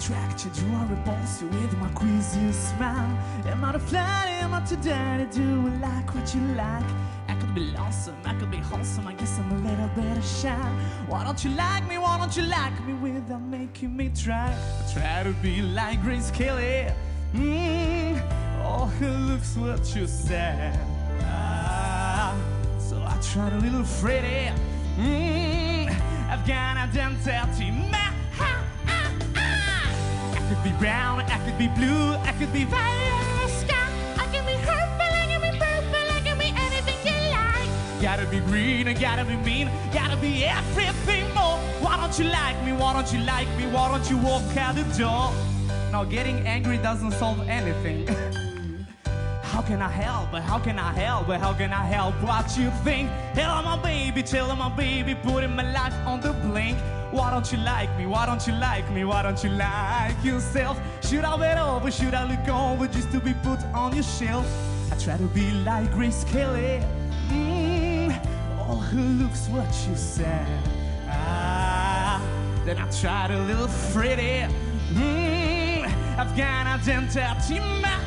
attract you, draw a repulse you with my queasy smile. Am I too flat, am I too dirty, do I like what you like? I could be lonesome, I could be wholesome, I guess I'm a little bit shy. Why don't you like me, why don't you like me without making me try? I try to be like Grace Kelly, all her looks what you said. So I tried a little Freddy, I've got identity. I could be brown, I could be blue, I could be violet sky, I can be purple, I can be purple, I can be anything you like. Gotta be green, I gotta be mean, gotta be everything more. Why don't you like me, why don't you like me, why don't you walk out the door? Now getting angry doesn't solve anything. How can I help, how can I help, how can I help what you think? Tell my baby, putting my life on the blink. Why don't you like me, why don't you like me, why don't you like yourself? Should I wait over, should I look over just to be put on your shelf? I try to be like Grace Kelly, all her looks what you said. Then I tried a little Freddy, I've got identity.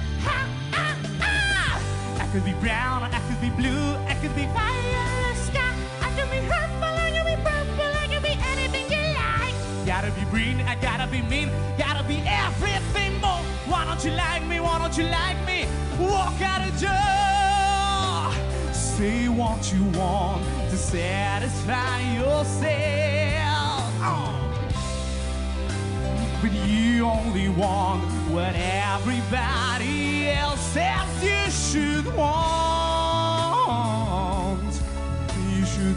I could be brown, I could be blue, I could be violet sky, I could be purple, I could be purple, I could be anything you like. Gotta be green, I gotta be mean, gotta be everything more. Why don't you like me, why don't you like me? Walk out the door, say what you want to satisfy yourself. But you only want what everybody else says you should want. You should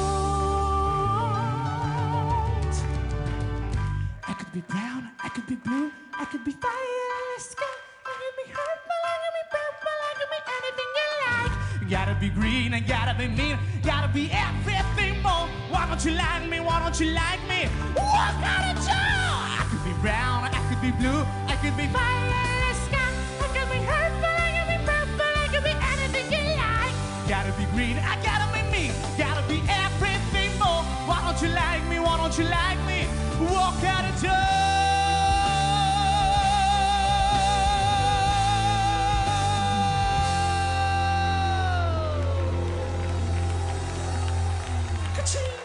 want. I could be brown, I could be blue, I could be violet sky, I could be purple, I could be purple, I could be anything you like. Gotta be green, I gotta be mean, gotta be everything more. Why don't you like me, why don't you like me? Walk out the door. I could be brown, I could be blue, I could be violet sky, I could be purple, I could be purple, I could be anything you like. Gotta be green, I gotta be me, gotta be everything more. Why don't you like me, why don't you like me? Walk out the door. Ka-ching!